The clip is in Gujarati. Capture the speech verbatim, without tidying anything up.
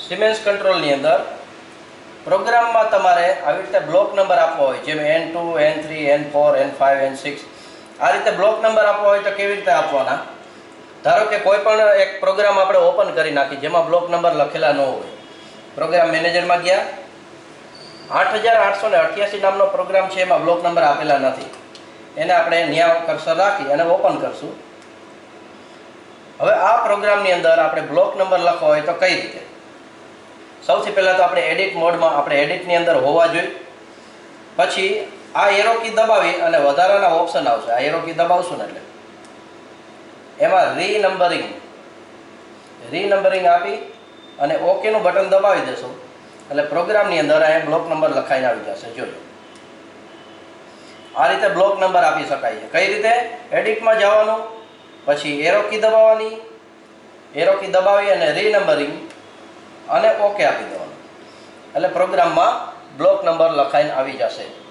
સિમેન્સ કંટ્રોલની અંદર પ્રોગ્રામમાં તમારે આવી રીતે બ્લોક નંબર આપવો હોય, જેમ N two N three N four N five N six, આ રીતે બ્લોક નંબર આપવો હોય તો કેવી રીતે આપવાના? ધારો કે કોઈ પણ એક પ્રોગ્રામ આપણે ઓપન કરી નાખી જેમાં બ્લોક નંબર લખેલા ન હોય. પ્રોગ્રામ મેનેજરમાં ગયા, આઠ હજાર આઠસો ને અઠ્યાસી નામનો પ્રોગ્રામ છે, એમાં બ્લોક નંબર આપેલા નથી. એને આપણે ન્યા કર્સર રાખી અને ઓપન કરશું. હવે આ પ્રોગ્રામની અંદર આપણે બ્લોક નંબર લખવો હોય તો કઈ રીતે? સૌથી પહેલાં તો આપણે એડિટ મોડમાં આપણે એડિટની અંદર હોવા જોઈએ. પછી આ એરો કી દબાવી અને વધારાના ઓપ્શન આવશે. આ એરો કી દબાવશું ને એટલે એમાં રી નંબરિંગ રી નંબરિંગ આપી અને ઓકેનું બટન દબાવી દેશો એટલે પ્રોગ્રામની અંદર અહીંયા બ્લોક નંબર લખાઈને આવી જશે. જોજો, આ રીતે બ્લોક નંબર આપી શકાય છે. કઈ રીતે? એડિટમાં જવાનું, પછી એરો કી દબાવવાની, એરો કી દબાવી અને રી નંબરિંગ અને ઓકે આપી દેવાનું એટલે પ્રોગ્રામમાં બ્લોક નંબર લખાઈને આવી જશે.